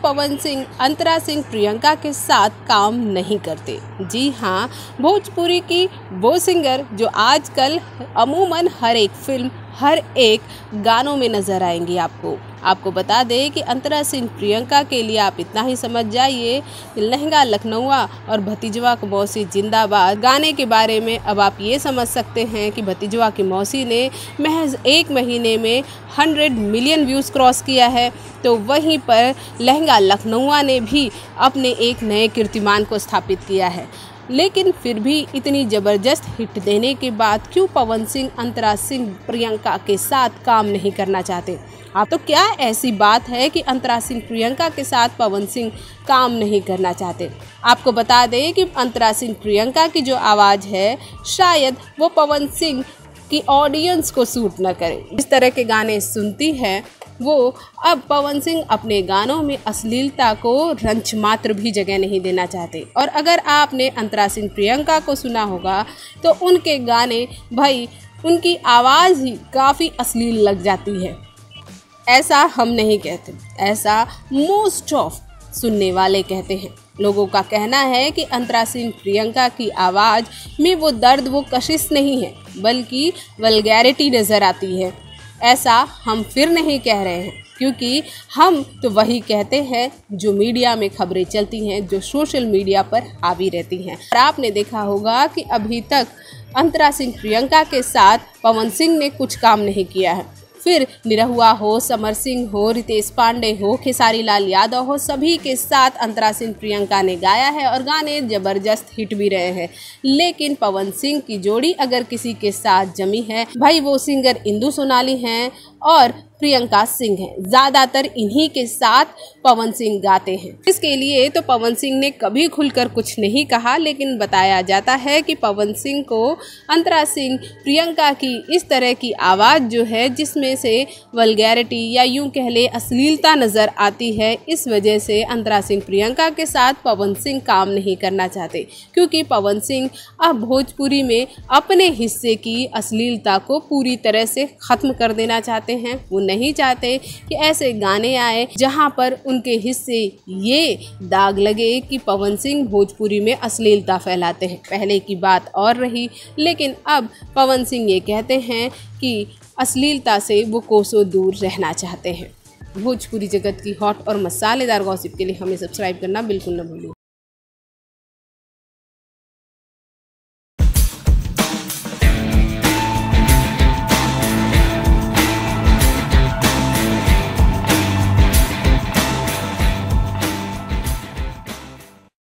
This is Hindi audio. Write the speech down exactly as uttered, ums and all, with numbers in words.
पवन सिंह अंतरा सिंह प्रियंका के साथ काम नहीं करते। जी हाँ, भोजपुरी की वो सिंगर जो आजकल अमूमन हर एक फिल्म, हर एक गानों में नज़र आएंगी। आपको आपको बता दें कि अंतरा सिंह प्रियंका के लिए आप इतना ही समझ जाइए, लहंगा लखनऊआ और भतीजवा की मौसी जिंदाबाद गाने के बारे में अब आप ये समझ सकते हैं कि भतीजवा की मौसी ने महज एक महीने में हंड्रेड मिलियन व्यूज़ क्रॉस किया है, तो वहीं पर लहंगा लखनऊआ ने भी अपने एक नए कीर्तिमान को स्थापित किया है। लेकिन फिर भी इतनी ज़बरदस्त हिट देने के बाद क्यों पवन सिंह अंतरा सिंह प्रियंका के साथ काम नहीं करना चाहते? आप तो क्या ऐसी बात है कि अंतरा सिंह प्रियंका के साथ पवन सिंह काम नहीं करना चाहते? आपको बता दें कि अंतरा सिंह प्रियंका की जो आवाज़ है शायद वो पवन सिंह की ऑडियंस को सूट न करे। इस तरह के गाने सुनती है वो। अब पवन सिंह अपने गानों में अश्लीलता को रंच मात्र भी जगह नहीं देना चाहते। और अगर आपने अंतरा सिंह प्रियंका को सुना होगा तो उनके गाने, भाई उनकी आवाज़ ही काफ़ी अश्लील लग जाती है। ऐसा हम नहीं कहते, ऐसा मोस्ट ऑफ सुनने वाले कहते हैं। लोगों का कहना है कि अंतरा सिंह प्रियंका की आवाज़ में वो दर्द, वो कशिश नहीं है, बल्कि वल्गैरिटी नज़र आती है। ऐसा हम फिर नहीं कह रहे हैं, क्योंकि हम तो वही कहते हैं जो मीडिया में खबरें चलती हैं, जो सोशल मीडिया पर हावी रहती हैं। और आपने देखा होगा कि अभी तक अंतरा सिंह प्रियंका के साथ पवन सिंह ने कुछ काम नहीं किया है। फिर निरहुआ हो, समर सिंह हो, रितेश पांडे हो, खेसारी लाल यादव हो, सभी के साथ अंतरा सिंह प्रियंका ने गाया है और गाने ज़बरदस्त हिट भी रहे हैं। लेकिन पवन सिंह की जोड़ी अगर किसी के साथ जमी है, भाई वो सिंगर इंदु सोनाली हैं और प्रियंका सिंह हैं। ज़्यादातर इन्हीं के साथ पवन सिंह गाते हैं। इसके लिए तो पवन सिंह ने कभी खुलकर कुछ नहीं कहा, लेकिन बताया जाता है कि पवन सिंह को अंतरा सिंह प्रियंका की इस तरह की आवाज़ जो है, जिसमें से वल्गैरिटी या यूं कह ले अश्लीलता नज़र आती है, इस वजह से अंतरा सिंह प्रियंका के साथ पवन सिंह काम नहीं करना चाहते। क्योंकि पवन सिंह अब भोजपुरी में अपने हिस्से की अश्लीलता को पूरी तरह से ख़त्म कर देना चाहते हैं। वो नहीं चाहते कि ऐसे गाने आए जहां पर उनके हिस्से ये दाग लगे कि पवन सिंह भोजपुरी में अश्लीलता फैलाते हैं। पहले की बात और रही, लेकिन अब पवन सिंह ये कहते हैं कि अश्लीलता से वो कोसों दूर रहना चाहते हैं। भोजपुरी जगत की हॉट और मसालेदार गॉसिप के लिए हमें सब्सक्राइब करना बिल्कुल न भूलिए।